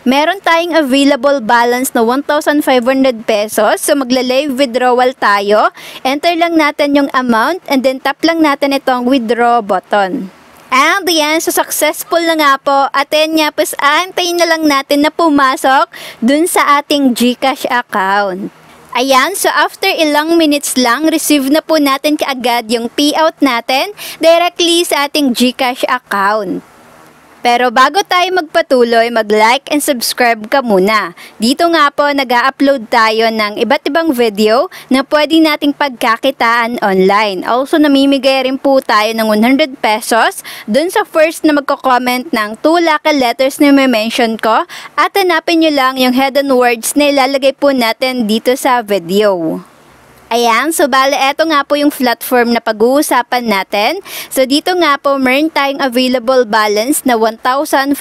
Meron tayong available balance na 1,500 pesos. So magla-live withdrawal tayo. Enter lang natin yung amount and then tap lang natin itong withdraw button. And yan, so successful na nga po. At yan nga, pues aantayin na lang natin na pumasok dun sa ating GCash account. Ayan, so after ilang minutes lang, receive na po natin kaagad yung payout natin directly sa ating GCash account. Pero bago tayo magpatuloy, mag-like and subscribe ka muna. Dito nga po, nag-upload tayo ng iba't ibang video na pwede nating pagkakitaan online. Also, namimigay rin po tayo ng 100 pesos dun sa first na magko-comment ng 2 lucky letters na may mention ko. At hanapin nyo lang yung hidden words na ilalagay po natin dito sa video. Ayan, so bale, eto nga po yung platform na pag-uusapan natin. So dito nga po, meron tayong available balance na 1,500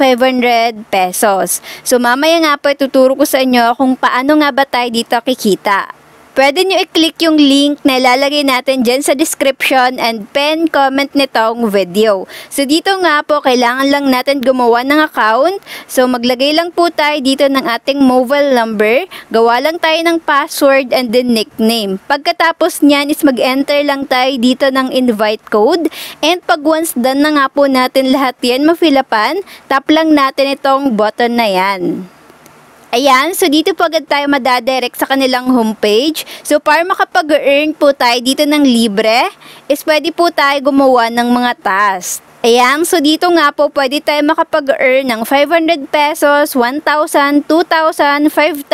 pesos. So mamaya nga po, ituturo ko sa inyo kung paano nga ba tayo dito kikita. Pwede nyo i-click yung link na ilalagay natin dyan sa description and pen comment nitong video. So dito nga po, kailangan lang natin gumawa ng account. So maglagay lang po tayo dito ng ating mobile number. Gawa lang tayo ng password and then nickname. Pagkatapos nyan is mag-enter lang tayo dito ng invite code. And pag once done na nga po natin lahat yan mafilapan, tap lang natin itong button na yan. Ayan, so dito po agad tayo madadirect sa kanilang homepage. So para makapag-earn po tayo dito ng libre, is pwede po tayo gumawa ng mga task. Ayan, so dito nga po pwede tayo makapag-earn ng 500 pesos, 1,000, 2,000, 5,000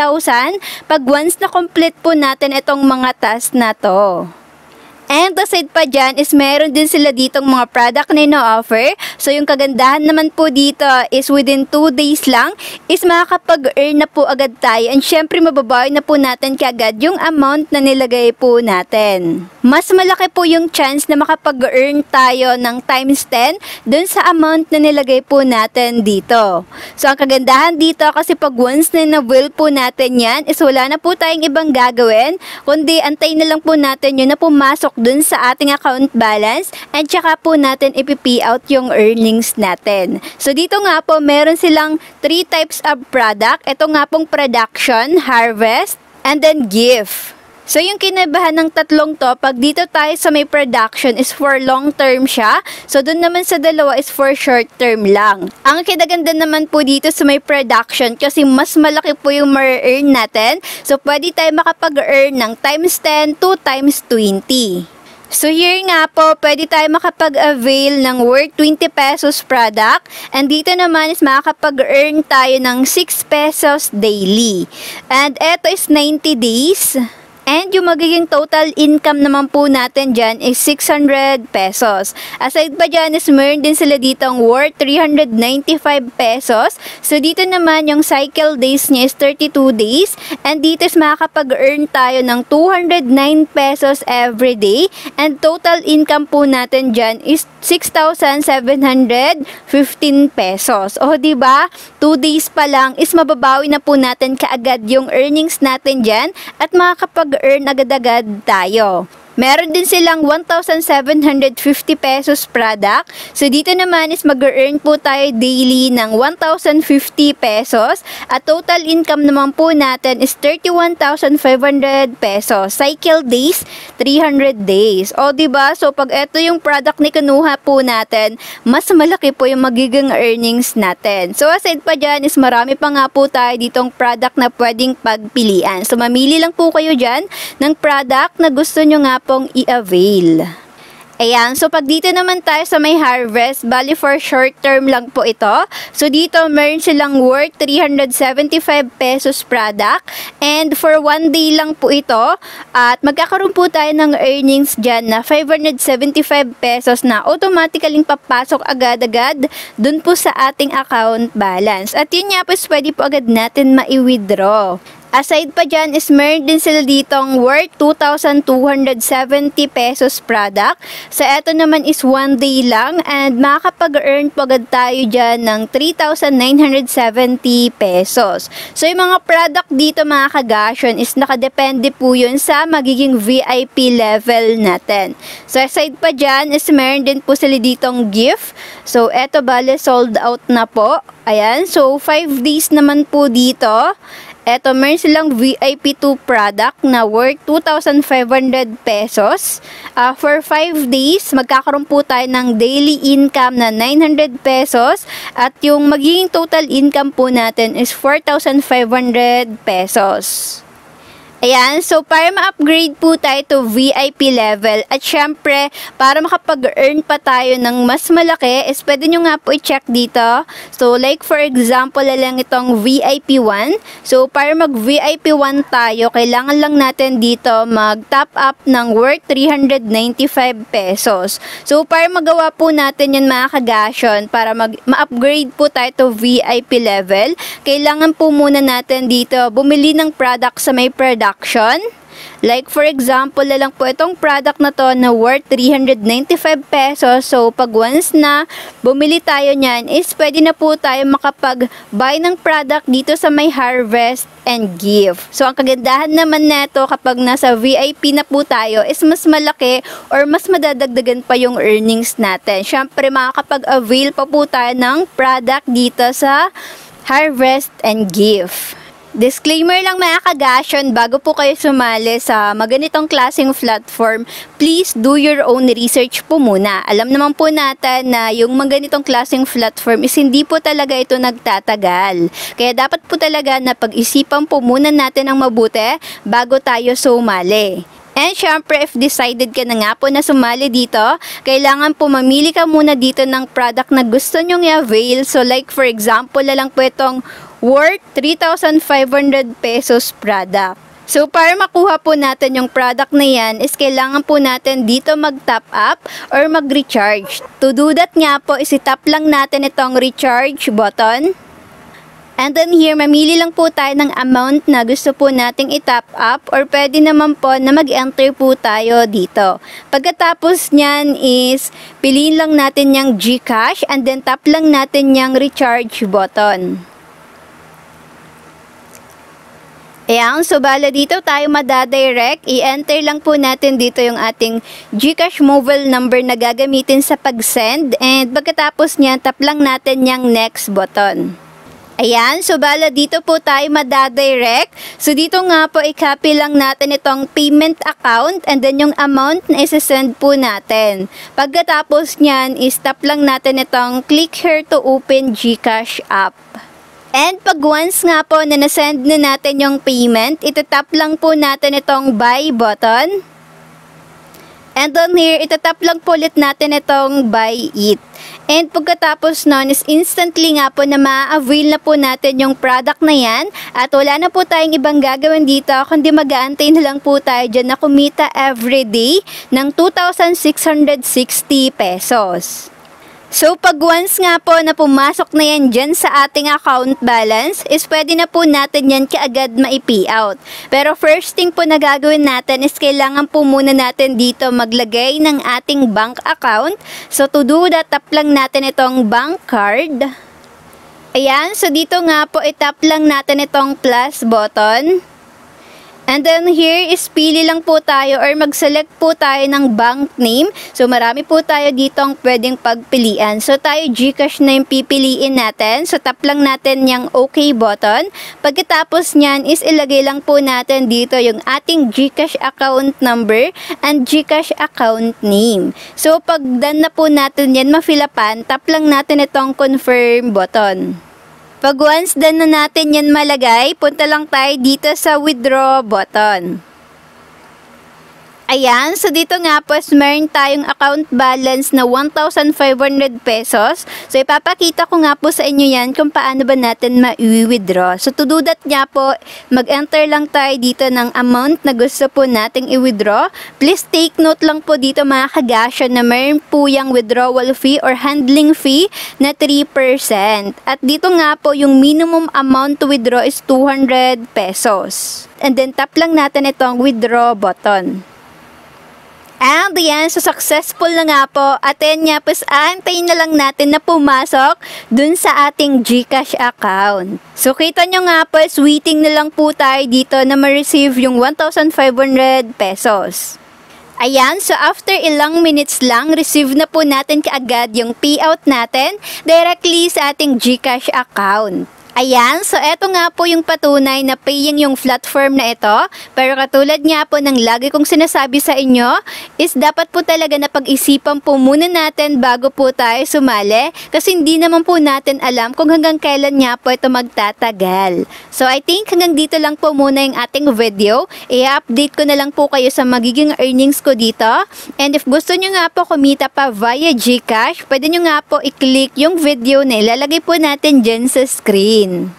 pag once na complete po natin itong mga task na to. And aside pa dyan is meron din sila ditong mga product na ino-offer. So yung kagandahan naman po dito is within 2 days lang is makakapag-earn na po agad tayo. And syempre mababawi na po natin kaagad yung amount na nilagay po natin. Mas malaki po yung chance na makapag-earn tayo ng times 10 dun sa amount na nilagay po natin dito. So ang kagandahan dito kasi pag once na na-will po natin yan is wala na po tayong ibang gagawin. Kundi antayin na lang po natin yun na pumasok dun sa ating account balance and tsaka po natin ipi-pay out yung earnings natin. So dito nga po meron silang 3 types of product. Ito nga pong production, harvest, and then gift. So yung kinabahan ng tatlong to, pag dito tayo sa may production is for long term siya. So dun naman sa dalawa is for short term lang. Ang kinaganda naman po dito sa may production kasi mas malaki po yung ma-earn natin. So pwede tayo makapag-earn ng times 10 to times 20. So here nga po, pwede tayo makapag-avail ng worth 20 pesos product. And dito naman is makakapag-earn tayo ng 6 pesos daily. And eto is 90 days. And yung magiging total income naman po natin dyan is 600 pesos. Aside pa dyan is meron din sila ditong worth 395 pesos. So dito naman yung cycle days niya is 32 days. And dito is makakapag-earn tayo ng 209 pesos every day. And total income po natin dyan is 6,715 pesos. O diba, 2 days pa lang is mababawi na po natin kaagad yung earnings natin dyan at makakapag-earn agad-agad tayo. Meron din silang 1,750 pesos product. So dito naman is mag-earn po tayo daily ng 1,050 pesos. At total income naman po natin is 31,500 pesos. Cycle days, 300 days. O diba? So pag ito yung product na kinuha po natin, mas malaki po yung magiging earnings natin. So aside pa dyan is marami pa nga po tayo ditong product na pwedeng pagpilian. So mamili lang po kayo dyan ng product na gusto nyo nga pong i-avail. Ayan, so pag dito naman tayo sa may harvest, bali for short term lang po ito. So dito meron silang worth 375 pesos product and for 1 day lang po ito at magkakaroon po tayo ng earnings dyan na 575 pesos na automatically papasok agad-agad dun po sa ating account balance. At yun nga po pwede po agad natin ma-withdraw. Aside pa dyan is meron din sila ditong worth 2,270 pesos product. So, eto naman is 1 day lang and makakapag-earn po agad tayo dyan ng 3,970 pesos. So, yung mga product dito mga kagasyon is nakadepende po yun sa magiging VIP level natin. So, aside pa dyan is meron din po sila ditong gift. So, eto bale sold out na po. Ayan. So, 5 days naman po dito. Eto, meron silang VIP 2 product na worth 2,500 pesos. For 5 days, magkakaroon po tayo ng daily income na 900 pesos. At yung magiging total income po natin is 4,500 pesos. Ayan, so para ma-upgrade po tayo to VIP level at syempre para makapag-earn pa tayo ng mas malaki is pwede nyo nga po i-check dito. So like for example lang itong VIP 1. So para mag-VIP 1 tayo, kailangan lang natin dito mag-top up ng worth 395 pesos. So para magawa po natin yan mga kagasyon, para ma-upgrade po tayo to VIP level, kailangan po muna natin dito bumili ng product sa may product. Like for example, lang po itong product na to na worth 395 pesos. So pag once na bumili tayo niyan is pwede na po tayo makapag-buy ng product dito sa may harvest and give. So ang kagandahan naman neto kapag nasa VIP na po tayo is mas malaki or mas madadagdagan pa yung earnings natin. Syempre makakapag-avail pa po tayo ng product dito sa harvest and give. Disclaimer lang mga kagasyon, bago po kayo sumali sa maganitong klaseng platform, please do your own research po muna. Alam naman po natin na yung maganitong klaseng platform is hindi po talaga ito nagtatagal. Kaya dapat po talaga na pag-isipan po muna natin ang mabuti bago tayo sumali. And syempre, if decided ka na nga po na sumali dito, kailangan po mamili ka muna dito ng product na gusto nyong i-avail. So like for example, lang po itong worth 3,500 pesos product. So, para makuha po natin yung product na yan, is kailangan po natin dito mag-top up or mag-recharge. To do that nga po, is itap lang natin itong recharge button. And then here, mamili lang po tayo ng amount na gusto po nating i-top up or pwede naman po na mag-enter po tayo dito. Pagkatapos nyan is, piliin lang natin yung GCash and then tap lang natin yung recharge button. Ayan, so bala dito tayo madadirect, i-enter lang po natin dito yung ating GCash mobile number na gagamitin sa pag-send and pagkatapos niyan, tap lang natin yung next button. Ayan, so bala dito po tayo madadirect. So dito nga po, i-copy lang natin itong payment account and then yung amount na isa-send po natin. Pagkatapos niyan, is-tap lang natin itong click here to open GCash app. And pag once nga po na nasend na natin yung payment, itatap lang po natin itong buy button. And on here, itatap lang po ulit natin itong buy it. And pagkatapos nun is instantly nga po na ma-avail na po natin yung product na yan. At wala na po tayong ibang gagawin dito, kundi mag-aantay na lang po tayo dyan na kumita everyday ng 2,660 pesos. So, pag once nga po na pumasok na yan dyan sa ating account balance, is pwede na po natin yan kaagad ma-pay out. Pero first thing po na gagawin natin is kailangan po muna natin dito maglagay ng ating bank account. So, to do that, tap lang natin itong bank card. Ayan, so dito nga po, itap lang natin itong plus button. And then here is pili lang po tayo or mag-select po tayo ng bank name. So marami po tayo dito ang pwedeng pagpilian. So tayo GCash na yung pipiliin natin. So tap lang natin yung OK button. Pagkatapos nyan is ilagay lang po natin dito yung ating GCash account number and GCash account name. So pag done na po natin yan mafilapan, tap lang natin itong confirm button. Pag once done na natin yan malagay, punta lang tayo dito sa withdraw button. Ayan, so dito nga po meron tayong account balance na 1,500 pesos. So ipapakita ko nga po sa inyo yan kung paano ba natin ma-withdraw. So to do that nga po, mag-enter lang tayo dito ng amount na gusto po nating i-withdraw. Please take note lang po dito mga kagasyo na meron po yung withdrawal fee or handling fee na 3%. At dito nga po yung minimum amount to withdraw is 200 pesos. And then tap lang natin itong withdraw button. And yan, so successful na nga po. At yan nga, pues antayin na lang natin na pumasok dun sa ating GCash account. So kita nyo nga po, waiting na lang po tayo dito na ma-receive yung 1,500 pesos. Ayan, so after ilang minutes lang, receive na po natin kaagad yung payout natin directly sa ating GCash account. Ayan, so eto nga po yung patunay na paying yung platform na ito. Pero katulad nga po ng lagi kong sinasabi sa inyo, is dapat po talaga na pag-isipan po muna natin bago po tayo sumali. Kasi hindi naman po natin alam kung hanggang kailan nga po ito magtatagal. So I think hanggang dito lang po muna yung ating video. I-update ko na lang po kayo sa magiging earnings ko dito. And if gusto nyo nga po kumita pa via GCash, pwede nyo nga po i-click yung video na ilalagay po natin dyan sa screen.